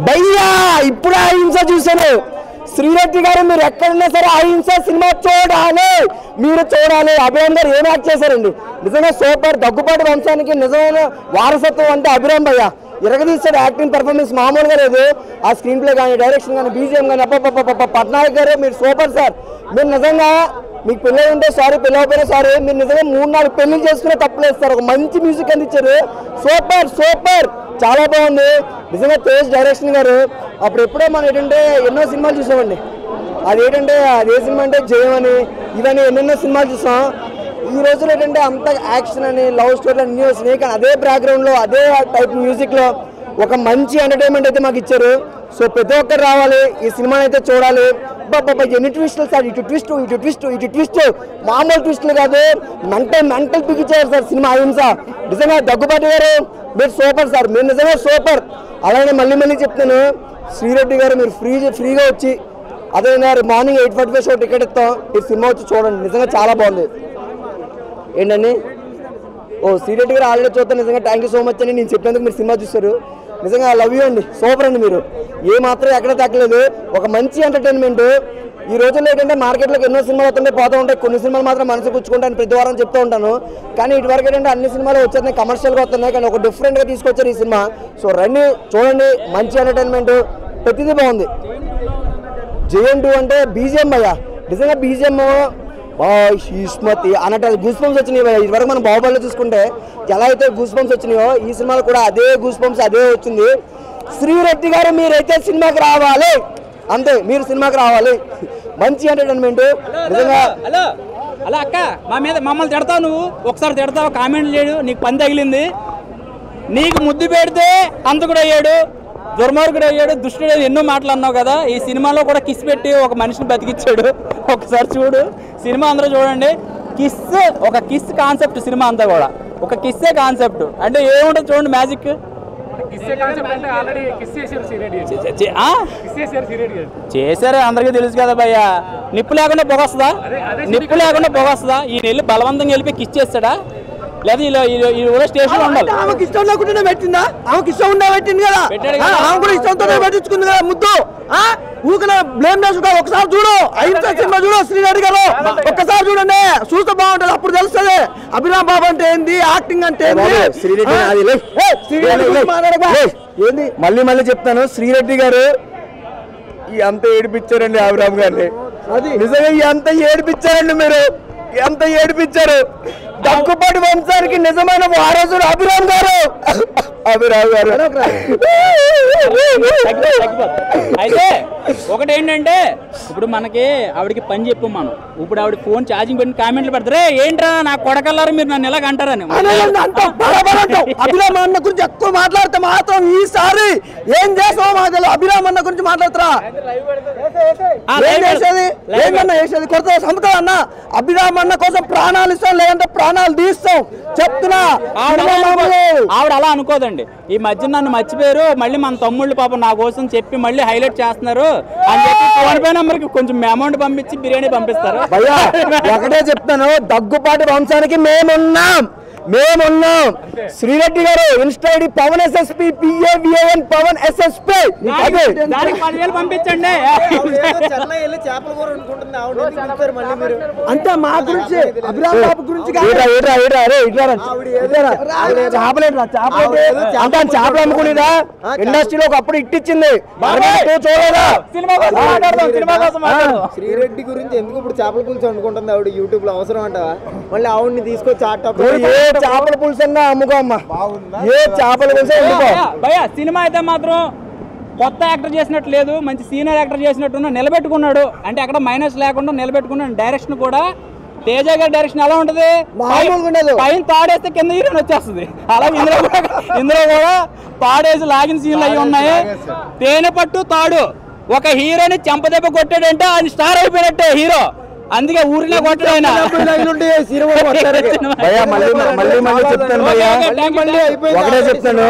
భయ్యా ఇప్పుడు అహింస చూసాను. శ్రీరెడ్డి గారు మీరు ఎక్కడున్నా సరే అహింస సినిమా చూడాలి, మీరు చూడాలి. అభిరామ్ గారు ఏం యాక్ట్ చేశారండి, నిజంగా సూపర్. దగ్గుపాటి వంశానికి నిజమైన వారసత్వం అంటే అభిరామ్ భయ్య ఇరగదీశాడు. యాక్టింగ్ పర్ఫార్మెన్స్ మామూలుగా లేదు. ఆ స్క్రీన్ ప్లే కానీ, డైరెక్షన్ కానీ, బీజిఎం కానీ, పట్నాయక్ గారు మీరు సూపర్ సార్. మీరు నిజంగా మీకు పిల్లలు ఉంటే సారీ, పిల్లకపోయినా సారీ, మీరు నిజంగా 3-4 పెళ్లిళ్ళు చేసుకునే తప్పులేస్తారు. ఒక మంచి మ్యూజిక్ అందించారు. సూపర్ సూపర్, చాలా బాగుంది నిజంగా. తేజ్ డైరెక్షన్ గారు అప్పుడు ఎప్పుడో మనం ఏంటంటే ఎన్నో సినిమాలు చూసామండి. అదేంటంటే అదే సినిమా అంటే జయం అని ఇవన్నీ ఎన్నెన్నో సినిమాలు చూసాం. ఈ రోజులో ఏంటంటే అంత యాక్షన్ అని, లవ్ స్టోరీ అన్నీ వస్తున్నాయి. కానీ అదే బ్యాక్గ్రౌండ్లో అదే టైప్ మ్యూజిక్లో ఒక మంచి ఎంటర్టైన్మెంట్ అయితే మాకు ఇచ్చారు. సో ప్రతి ఒక్కరు రావాలి, ఈ సినిమాని అయితే చూడాలి. బాబా ఎన్ని ట్విస్టులు సార్, ఇటు ట్విస్ట్ మామూలు ట్విస్టులు కాదు, మెంటల్ పిగిచ్చారు సార్ సినిమా అహింస. నిజంగా దగ్గుబాటి గారు మీరు సూపర్ సార్, మీరు నిజంగా సూపర్. అలానే మళ్ళీ చెప్తాను, శ్రీరెడ్డి గారు మీరు ఫ్రీగా వచ్చి అదే మార్నింగ్ 8:45 షో టికెట్ ఇస్తాం, ఈ సినిమా వచ్చి చూడండి. నిజంగా చాలా బాగుంది. ఏంటండి శ్రీరెడ్డి గారు ఆల్రెడీ చూస్తాను. నిజంగా థ్యాంక్ యూ సో మచ్ అని నేను చెప్పేందుకు మీరు సినిమా చూస్తారు. నిజంగా లవ్ యూ అండి, సూపర్ అండి. మీరు ఏ మాత్రం ఎక్కడ తగ్గలేదు, ఒక మంచి ఎంటర్టైన్మెంట్. ఈ రోజుల్లో ఏంటంటే మార్కెట్లోకి ఎన్నో సినిమాలు వస్తుంటే పోతూ ఉంటాయి, కొన్ని సినిమాలు మాత్రం మనసు కూర్చుకుంటాను ప్రతి వారం చెప్తూ ఉంటాను. కానీ ఇటువరకు ఏంటంటే అన్ని సినిమాలు వచ్చేస్తున్నాయి, కమర్షియల్గా వస్తున్నాయి, కానీ ఒక డిఫరెంట్గా తీసుకొచ్చారు ఈ సినిమా. సో రండి చూడండి, మంచి ఎంటర్టైన్మెంట్, ప్రతిదీ బాగుంది. జయం 2 అంటే బీజిఎం భయ్యా, నిజంగా బీజిఎం ఈస్మతి అన్నట్టు గూస్ బంప్స్ వచ్చినాయి భయ్యా. ఇదివరకు మనం బాహుబలిలో చూసుకుంటే ఎలా అయితే గూస్ బంప్స్ వచ్చినాయో ఈ సినిమాలో కూడా అదే గూస్ బంప్స్ అదే వచ్చింది. శ్రీరెడ్డి గారు మీరైతే సినిమాకి రావాలి, అంతే, మీరు సినిమాకి రావాలి. మంచి ఎంటర్టైన్మెంట్ నిజంగా. అలా అక్క మమ్మల్ని తిడతావు, నువ్వు ఒకసారి తిడతావు, కామెంట్లు చేయడు, నీకు పని తగిలింది, నీకు ముద్దు పెడితే అంతకుడు అయ్యాడు, దుర్మార్గుడు అయ్యాడు, దుష్టుడు, ఎన్నో మాటలు అన్నావు కదా. ఈ సినిమాలో కూడా కిస్ పెట్టి ఒక మనిషిని బతికిచ్చాడు. ఒకసారి చూడు సినిమా, అందరూ చూడండి. ఒక కిస్ కాన్సెప్ట్ సినిమా అంతా కూడా, ఒక కిస్సే కాన్సెప్ట్. అంటే ఏముంటుంది చూడండి మ్యాజిక్. చేశారు అందరికీ తెలుసు కదా భయ్యా. నిప్పు లేకుండా పొగొస్తుందా? నిప్పు లేకుండా పొగొస్తుందా? ఈయన వెళ్ళి బలవంతంగా వెళ్ళి కిస్ చేస్తాడా? లేదా ఈ స్టేషన్ ఉండాలి. ఆమెకి ఇష్టం లేకుండా పెట్టిందా? ఆమెకి ఇష్టం ఉండే పెట్టింది కదా, ఆమె కూడా ఇష్టంతోనే పెట్టించుకుంది కదా ముద్దు. ఊకనే బ్లేమ్ చేసుకుంటా. ఒకసారి చూడు అహింస సినిమా, చూడు శ్రీరెడ్డి గారు ఒక్కసారి చూడండి, చూస్తే బాగుంటది, అప్పుడు తెలుస్తుంది అభిరామ్ బాబు అంటే ఏంది, యాక్టింగ్ అంటే ఏంది. మళ్ళీ చెప్తాను, శ్రీరెడ్డి గారు ఎంత ఏడిపించారండి అభిరామ్ గారిని. అది నిజంగా ఎంత ఏడిపించారండి మీరు, ఎంత ఏడిపించారు. దగ్గుపాటి వంశానికి నిజమైన వారసుడు అభిరామ్ గారు. అయితే ఒకటి ఏంటంటే, ఇప్పుడు మనకి ఆవిడకి పని చెప్పు మనం, ఇప్పుడు ఆవిడ ఫోన్ ఛార్జింగ్ పెట్టి కామెంట్లు పెడతారే, ఏంట్రా నా కొడకల్లారు మీరు నన్ను ఎలాగ అంటారని. అభిరామ్ అన్న గురించి ఎక్కువ మాట్లాడితే మాత్రం ఈసారి ఏం చేస్తామో మాకు తెలియదు. అభిరామ్ అన్న గురించి మాట్లాడతారా? వేసేది కొడతా చంపుతా అన్న. అభిరామ్ అన్న కోసం ప్రాణాలు ఇస్తాం, లేదంటే ప్రాణాలు తీస్తాం చెప్తున్నా. ఆవిడ అలా అనుకోదండి. ఈ మధ్య నన్ను మర్చిపోయారు, మళ్ళీ మన తమ్ముళ్ళు పాపం నా కోసం చెప్పి మళ్ళీ హైలైట్ చేస్తున్నారు అని చెప్పి ఫోన్ పే నెంబర్కి కొంచెం అమౌంట్ పంపించి బిర్యానీ పంపిస్తారు. ఒకటే చెప్తాను, దగ్గుపాటి వంశానికి మేమున్నాం. శ్రీరెడ్డి గారు insta ID Pavan SSP PAVAN Pavan SSP, దానికి 10,000 పంపించండి. అంతే మా గురించి, అభిరామ్ బాబు గురించి చేపలు అమ్ముకునేదా ఇండస్ట్రీలో ఒకప్పుడు ఇట్టిచ్చింది. శ్రీరెడ్డి గురించి ఎందుకు ఇప్పుడు చేపల పులుసు వండుకుంటుంది ఆవిడ యూట్యూబ్ లో, అవసరం అంట? మళ్ళీ ఆవిడ్ని తీసుకొచ్చి చేపల పులుసు అన్నా అమ్ముకో అమ్మా, ఏ చేపల పులుసు భయ్యా. సినిమా అయితే మాత్రం కొత్త యాక్టర్ చేసినట్టు లేదు, మంచి సీనియర్ యాక్టర్ చేసినట్టు నిలబెట్టుకున్నాడు. అంటే అక్కడ మైనస్ లేకుండా నిలబెట్టుకున్నాడు. డైరెక్షన్ కూడా తేజ గారి డైరెక్షన్ ఎలా ఉంటది, పైన తాడేస్తే కింద హీరోయిన్ వచ్చేస్తుంది. అలాగే ఇందులో కూడా తాడేసి లాగిన సీన్లు అవి ఉన్నాయి. తేనె పట్టు తాడు, ఒక హీరోని చెంపదెబ్బ కొట్టాడంటే ఆయన స్టార్ అయిపోయినట్టే హీరో. అందుకే ఊరిలో కొట్టడం. ఒకటే చెప్తాను,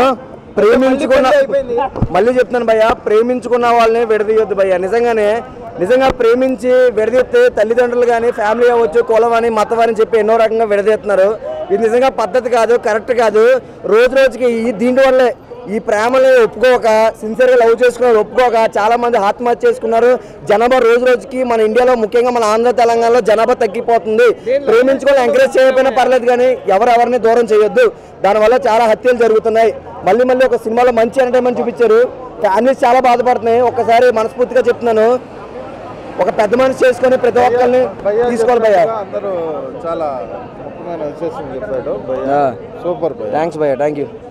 ప్రేమించుకున్న వాళ్ళని విడదీయొద్దు భయ్యా. నిజంగా ప్రేమించి విడదీస్తే తల్లిదండ్రులు కానీ, ఫ్యామిలీ అవ్వచ్చు, కులం అని, మతం అని చెప్పి ఎన్నో రకంగా విడదీస్తున్నారు. ఇది నిజంగా పద్ధతి కాదు, కరెక్ట్ కాదు. రోజుకి దీని వల్లే ఈ ప్రేమని ఒప్పుకోక సిన్సియర్గా లవ్ చేసుకున్నారు ఒప్పుకోక చాలా మంది ఆత్మహత్య చేసుకున్నారు. జనాభా రోజు రోజుకి మన ఇండియాలో ముఖ్యంగా మన ఆంధ్ర తెలంగాణలో జనాభా తగ్గిపోతుంది. ప్రేమించుకోవాలి ఎంకరేజ్ చేయకపోయినా పర్లేదు కానీ ఎవరెవరిని దూరం చేయొద్దు. దానివల్ల చాలా హత్యలు జరుగుతున్నాయి. మళ్ళీ మళ్ళీ ఒక సినిమాలో మంచి ఎంటర్టైన్మెంట్ చూపించారు. ఫ్యామిలీస్ చాలా బాధపడుతున్నాయి. ఒక్కసారి మనస్ఫూర్తిగా చెప్తున్నాను, ఒక పెద్ద మనిషి చేసుకొని ప్రతి ఒక్కరిని తీసుకోవాలి భయ్యా. అందరూ చాలా విశేషం చెప్పాడు. సూపర్. థ్యాంక్స్ భయ్యా, థ్యాంక్ యూ.